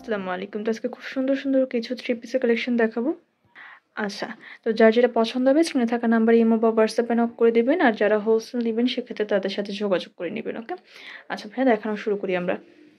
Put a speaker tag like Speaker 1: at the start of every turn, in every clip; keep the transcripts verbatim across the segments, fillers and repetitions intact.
Speaker 1: আসসালামু আলাইকুম। তো আজকে খুব সুন্দর সুন্দর কিছু থ্রি পিসের কালেকশন দেখাবো। আচ্ছা, তো যার যেটা পছন্দ হবে স্ক্রিনে থাকা নাম্বারে ইমো বা হোয়াটসঅ্যাপে নক করে দিবেন, আর যারা হোলসেল নেবেন সেক্ষেত্রে তাদের সাথে যোগাযোগ করে নেবেন। ওকে, আচ্ছা ভাইয়া দেখানো শুরু করি আমরা।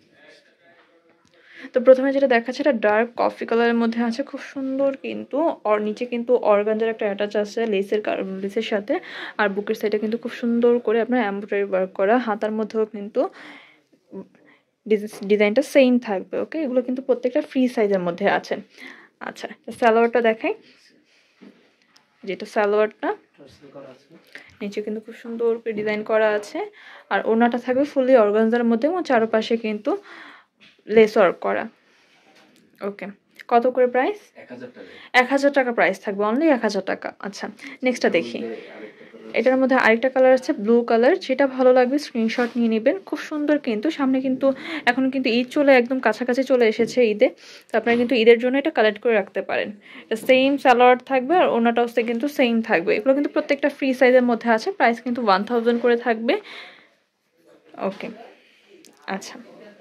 Speaker 1: তো প্রথমে যেটা দেখাচ্ছে এটা ডার্ক কফি কালারের মধ্যে আছে, খুব সুন্দর কিন্তু। আর নিচে কিন্তু অর্গানজার একটা অ্যাটাচ আছে লেসের লেসের সাথে, আর বুকের সাইডে কিন্তু খুব সুন্দর করে আপনার এমব্রয়ডারি ওয়ার্ক করা, হাতার মধ্যেও কিন্তু ডিজাইনটা সেম থাকবে। ওকে, এগুলো কিন্তু প্রত্যেকটা ফ্রি সাইজের মধ্যে আছে। আচ্ছা, সালোয়ারটা দেখাই, যেটা সালোয়ারটা নিচে কিন্তু খুব সুন্দর করে ডিজাইন করা আছে, আর ওড়নাটা থাকবে ফুললি অর্গানজার মধ্যে এবং চারপাশে কিন্তু লেস ওয়ার্ক করা। ওকে, কত করে প্রাইস? এক হাজার টাকা প্রাইস থাকবে, অনলি এক হাজার টাকা। আচ্ছা, নেক্সটটা দেখি। এটার মধ্যে আরেকটা কালার আছে ব্লু কালার, যেটা ভালো লাগবে স্ক্রিনশট নিয়ে নেবেন। খুব সুন্দর কিন্তু, সামনে কিন্তু এখন কিন্তু ঈদ চলে একদম কাছাকাছি চলে এসেছে ঈদে, তো আপনারা কিন্তু ঈদের জন্য এটা কালেক্ট করে রাখতে পারেন। এটা সেম সালোয়ার থাকবে আর ওনাটাও কিন্তু সেম থাকবে। এগুলো কিন্তু প্রত্যেকটা ফ্রি সাইজের মধ্যে আছে, প্রাইস কিন্তু ওয়ান থাউজেন্ড করে থাকবে। ওকে, আচ্ছা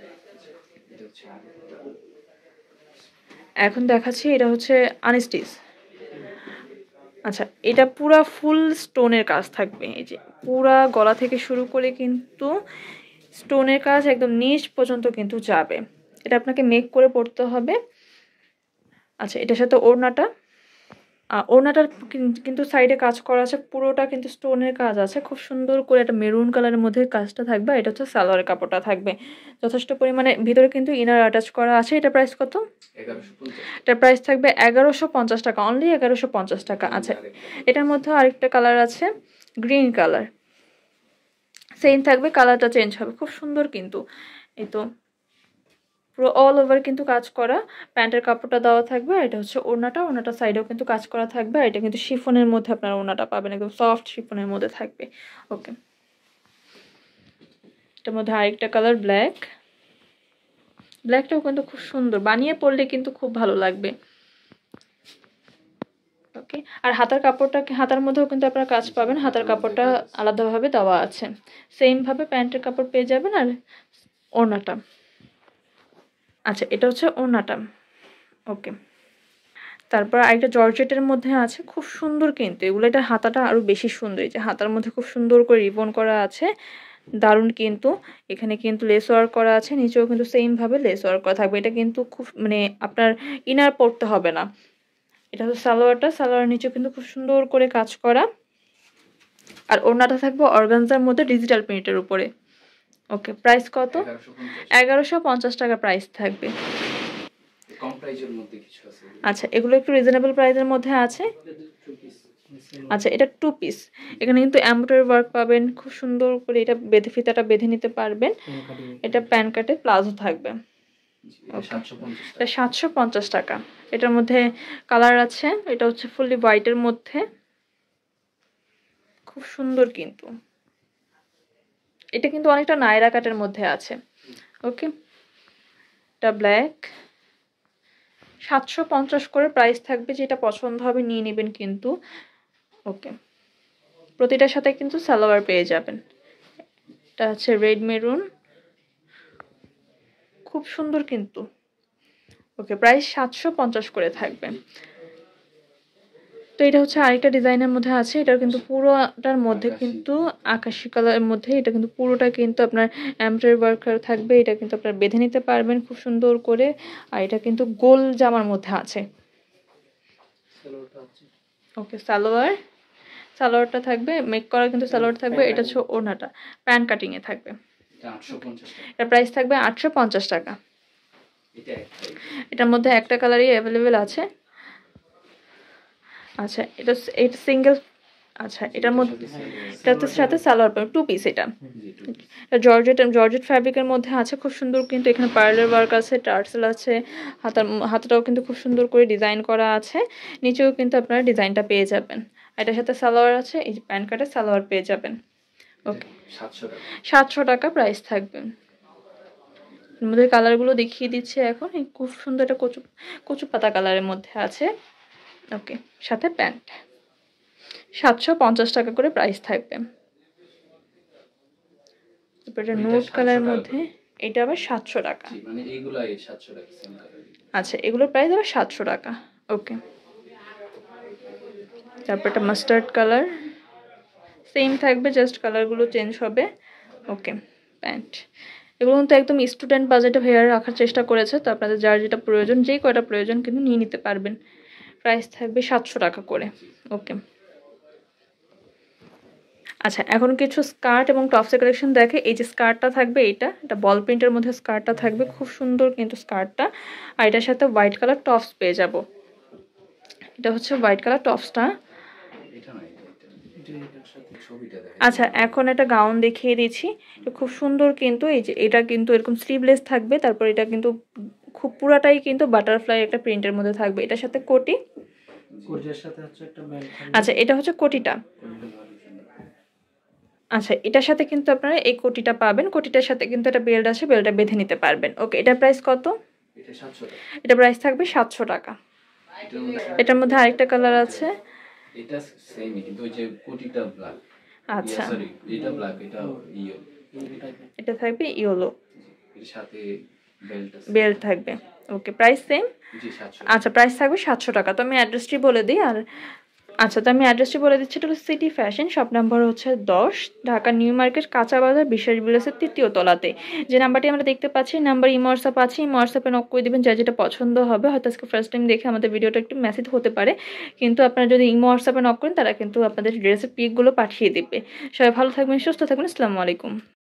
Speaker 1: এখন দেখাচ্ছি, এটা হচ্ছে আনস্টিচ। আচ্ছা, এটা পুরা ফুল স্টোনের কাজ থাকবে, এই যে পুরা গলা থেকে শুরু করে কিন্তু স্টোনের কাজ একদম নিচ পর্যন্ত কিন্তু যাবে। এটা আপনাকে মেক করে পড়তে হবে। আচ্ছা, এটার সাথে ওড়নাটা, ওড়নাটার কিন্তু সাইডে কাজ করা আছে, পুরোটা কিন্তু স্টোনের কাজ আছে, খুব সুন্দর করে একটা মেরুন কালারের মধ্যে কাজটা থাকবে। এটা হচ্ছে সালোয়ারের কাপড়টা থাকবে যথেষ্ট পরিমাণে, ভিতরে কিন্তু ইনার অ্যাটাচ করা আছে। এটা প্রাইস কত? এটার প্রাইস থাকবে এগারোশো পঞ্চাশ টাকা, অনলি এগারোশো পঞ্চাশ টাকা। আচ্ছা, এটার মধ্যে আরেকটা কালার আছে গ্রিন কালার, সেম থাকবে, কালারটা চেঞ্জ হবে, খুব সুন্দর কিন্তু। এই তো পুরো অল ওভার কিন্তু কাজ করা, প্যান্টের কাপড়টা দেওয়া থাকবে। আর এটা হচ্ছে ওড়নাটা, ওড়নাটা সাইডেও কিন্তু কাজ করা থাকবে। আর এটা কিন্তু শিফনের মধ্যে আপনারা ওড়নাটা পাবেন, একদম সফট শিফনের মধ্যে থাকবে। ওকে, এটার মধ্যে আরেকটা কালার ব্ল্যাক, ব্ল্যাকটাও কিন্তু খুব সুন্দর, বানিয়ে পরলে কিন্তু খুব ভালো লাগবে। ওকে, আর হাতার কাপড়টা, হাতার মধ্যেও কিন্তু আপনারা কাজ পাবেন, হাতার কাপড়টা আলাদাভাবে দেওয়া আছে। সেমভাবে প্যান্টের কাপড় পেয়ে যাবেন। আর ওড়নাটা, আচ্ছা এটা হচ্ছে ওড়নাটা। ওকে, তারপর আরেকটা জর্জেটের মধ্যে আছে, খুব সুন্দর কিন্তু এগুলো। এটা হাতাটা আরও বেশি সুন্দর, এই যে হাতার মধ্যে খুব সুন্দর করে রিবন করা আছে, দারুণ কিন্তু। এখানে কিন্তু লেস ওয়ার্ক করা আছে, নিচেও কিন্তু সেমভাবে লেস ওয়ার্ক করা থাকবে। এটা কিন্তু খুব মানে আপনার ইনার পড়তে হবে না। এটা হচ্ছে সালোয়ারটা, সালোয়ারের নিচেও কিন্তু খুব সুন্দর করে কাজ করা, আর ওড়নাটা থাকবে অর্গানজার মধ্যে ডিজিটাল প্রিন্টের উপরে। ওকে, প্রাইস কত? এগারোশো পঞ্চাশ টাকা প্রাইস থাকবে। আচ্ছা, এগুলো একটু রিজনেবল প্রাইসের মধ্যে আছে। আচ্ছা, এটা টু পিস, এখানে কিন্তু এমব্রয়ডারি ওয়ার্ক পাবেন খুব সুন্দর করে, এটা বেঁধে ফিতাটা বেঁধে নিতে পারবেন। এটা প্যান কাটে প্লাজো থাকবে, এটা সাতশো পঞ্চাশ টাকা। এটার মধ্যে কালার আছে, এটা হচ্ছে ফুললি হোয়াইটের মধ্যে, খুব সুন্দর কিন্তু। এটা কিন্তু অনেকটা নায়রা কাটের মধ্যে আছে। ওকে, এটা ব্ল্যাক, সাতশো পঞ্চাশ করে প্রাইস থাকবে, যেটা পছন্দ হবে নিয়ে নেবেন কিন্তু। ওকে, প্রতিটার সাথে কিন্তু সালোয়ার পেয়ে যাবেন। এটা হচ্ছে রেড মেরুন, খুব সুন্দর কিন্তু। ওকে, প্রাইস সাতশো পঞ্চাশ করে থাকবে। তো এটা হচ্ছে আরেকটা ডিজাইনের মধ্যে আছে, এটা কিন্তু পুরোটার মধ্যে কিন্তু আকাশি কালারের মধ্যে, এটা কিন্তু পুরোটা কিন্তু আপনার এমব্রয়ডারি ওয়ার্ক থাকবে। এটা কিন্তু আপনার বেঁধে নিতে পারবেন খুব সুন্দর করে, আর এটা কিন্তু গোল জামার মধ্যে আছে। ওকে, সালোয়ার, সালোয়ারটা থাকবে মেক করা কিন্তু সালোয়ার থাকবে। এটা হচ্ছে ওড়নাটা, প্যান্ট কাটিং এ থাকবে। এর প্রাইস থাকবে আটশো পঞ্চাশ টাকা। এটার মধ্যে একটা কালারই অ্যাভেলেবেল আছে। আচ্ছা, এটা এটা সিঙ্গেল। আচ্ছা, এটার মধ্যে এটার সাথে সালোয়ার পাবেন, টু পিস। এটা জর্জেট জর্জেট ফ্যাব্রিকের মধ্যে আছে, খুব সুন্দর কিন্তু। এখানে পার্লার ওয়ার্ক আছে, টার্সেল আছে, হাতার হাতাটাও কিন্তু খুব সুন্দর করে ডিজাইন করা আছে, নিচেও কিন্তু আপনারা ডিজাইনটা পেয়ে যাবেন। এটার সাথে সালোয়ার আছে, এই যে প্যান্ট কাটের সালোয়ার পেয়ে যাবেন। ওকে, সাতশো টাকা প্রাইস থাকবে। এর মধ্যে কালারগুলো দেখিয়ে দিচ্ছে এখন। এই খুব সুন্দর একটা কচু কচু পাতা কালারের মধ্যে আছে। ওকে, সাথে প্যান্ট, সাতশো পঞ্চাশ টাকা করে প্রাইস থাকবে। তারপর এটা নোট কালারের মধ্যে, এটা আবার সাতশো টাকা।
Speaker 2: মানে এইগুলাই সাতশো টাকা সেম কালার।
Speaker 1: আচ্ছা এগুলোর প্রাইস আবার সাতশো টাকা। ওকে, তারপর একটা মাস্টার্ড কালার সেম থাকবে, জাস্ট কালারগুলো চেঞ্জ হবে। ওকে, প্যান্ট এগুলো কিন্তু একদম স্টুডেন্ট বাজেটে ভাইয়া রাখার চেষ্টা করেছে, তো আপনাদের যার যেটা প্রয়োজন, যেই কয়টা প্রয়োজন কিন্তু নিয়ে নিতে পারবেন। প্রাইস থাকবে সাতশো টাকা করে। ওকে, আচ্ছা এখন কিছু স্কার্ট এবং টপসের কালেকশন দেখে। এই যে স্কার্টটা থাকবে, এটা এটা বল প্রিন্টের মধ্যে স্কার্টটা থাকবে, খুব সুন্দর কিন্তু স্কার্টটা। আর এটার সাথে হোয়াইট কালার টপস পেয়ে যাব। এটা হচ্ছে হোয়াইট কালার টপসটা। আচ্ছা এখন একটা গাউন দেখিয়ে দিচ্ছি, খুব সুন্দর কিন্তু। এই যে এটা কিন্তু এরকম স্লিভলেস থাকবে, তারপর এটা কিন্তু খুব পুরাটাই কিন্তু বাটারফ্লাই একটা প্রিন্টের মধ্যে থাকবে, এটার সাথে কোটি। আচ্ছা এটা হচ্ছে কোটিটা। আচ্ছা এটার সাথে কিন্তু আপনারা এই কোটিটা পাবেন, কোটিটার সাথে কিন্তু একটা বেল্ট আছে, বেল্টটা বেঁধে নিতে পারবেন। ওকে, এটার প্রাইস কত? এটা প্রাইস থাকবে সাতশো টাকা। এটার মধ্যে আরেকটা কালার আছে,
Speaker 2: এটা সেমই কিন্তু ওই যে কোটিটা ব্ল্যাক।
Speaker 1: আচ্ছা
Speaker 2: সরি এটা ব্ল্যাক, এটা ইয়েলো।
Speaker 1: এটা থাকবে ইয়েলো,
Speaker 2: এর সাথে বেল্ট আছে,
Speaker 1: বেল্ট থাকবে। ওকে, প্রাইস সেম।
Speaker 2: জি সাতশো।
Speaker 1: আচ্ছা প্রাইস থাকবে সাতশো টাকা। তো আমি অ্যাড্রেসটি বলে দিই। আর আচ্ছা তো আমি অ্যাড্রেসটি বলে দিচ্ছি, এটা হলো সিটি ফ্যাশন, শপ নাম্বার হচ্ছে দশ, ঢাকা নিউ মার্কেট, কাঁচা বাজার, বিশ্বাস বিলাসের তৃতীয় তলাতে। যে নাম্বারটি আমরা দেখতে পাচ্ছি, নাম্বার ইমো হোয়াটসঅ্যাপ আছে, ইমো হোয়াটসঅ্যাপে নক করে দেবেন, যার যেটা পছন্দ হবে। হয়তো আজকে ফার্স্ট টাইম দেখে আমাদের ভিডিওটা একটু মেসেজ হতে পারে, কিন্তু আপনারা যদি ইমো হোয়াটসঅ্যাপে নক করেন, তারা কিন্তু আপনাদের ড্রেসের পিকগুলো পাঠিয়ে দেবে। সবাই ভালো থাকবেন, সুস্থ থাকবেন, আসসালামু আলাইকুম।